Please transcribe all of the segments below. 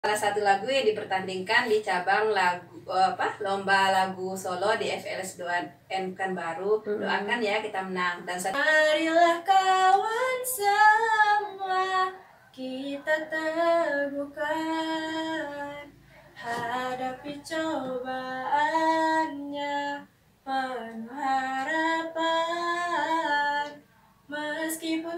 Salah satu lagu yang dipertandingkan di cabang lagu lomba lagu solo di FLS 2N Pekanbaru. Doakan ya kita menang. Dan marilah kawan semua kita teguhkan, hadapi cobaannya penuh harapan. Meskipun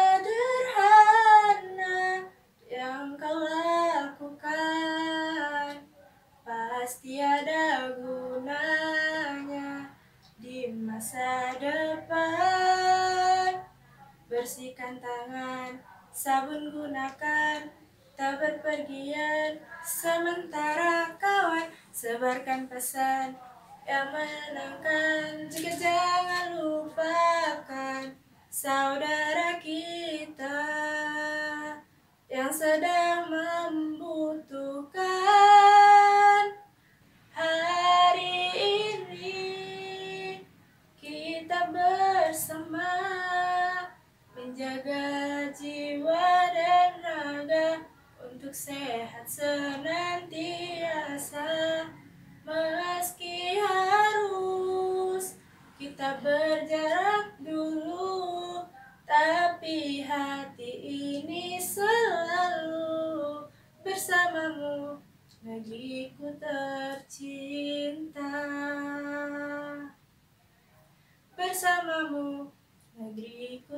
sederhana yang kau lakukan, pasti ada gunanya di masa depan. Bersihkan tangan, sabun gunakan, tak berpergian sementara kawan. Sebarkan pesan yang menenangkan, juga jangan lupakan saudara kita yang sedang membutuhkan. Hari ini kita bersama menjaga jiwa dan raga untuk sehat senantiasa. Meski harus kita berjarak dulu, tapi hati ini selalu bersamamu, negeriku tercinta. Bersamamu, negeriku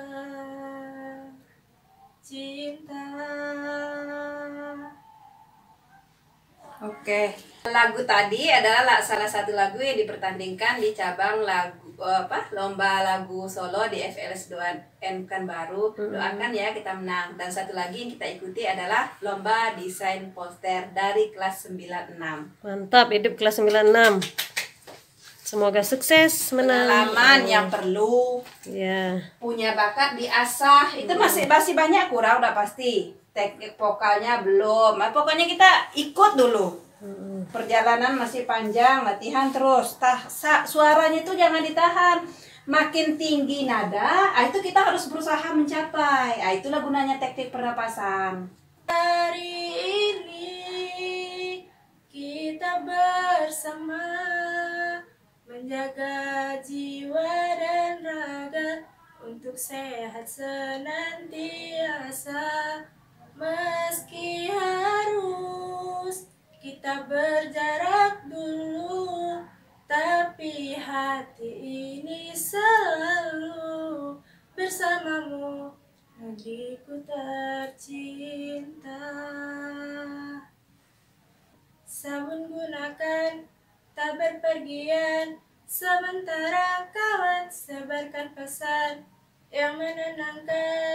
tercinta. Oke, lagu tadi adalah salah satu lagu yang dipertandingkan di cabang lagu lomba lagu solo di FLS 2N Pekanbaru. Doakan ya kita menang. Dan satu lagi yang kita ikuti adalah lomba desain poster dari kelas 96. Mantap, hidup kelas 96. Semoga sukses menang. Pengalaman yang perlu punya bakat diasah. Itu masih banyak kurang udah pasti. Teknik vokalnya belum. Pokoknya kita ikut dulu. Perjalanan masih panjang, latihan terus. Suaranya itu jangan ditahan. Makin tinggi nada, itu kita harus berusaha mencapai. Itulah gunanya teknik pernapasan. Hari ini kita bersama menjaga jiwa dan raga untuk sehat senantiasa. Meski harus kita berjarak dulu, tapi hati ini selalu bersamamu, negeriku tercinta. Sabun gunakan, tak berpergian sementara kawan. Sebarkan pesan yang menenangkan,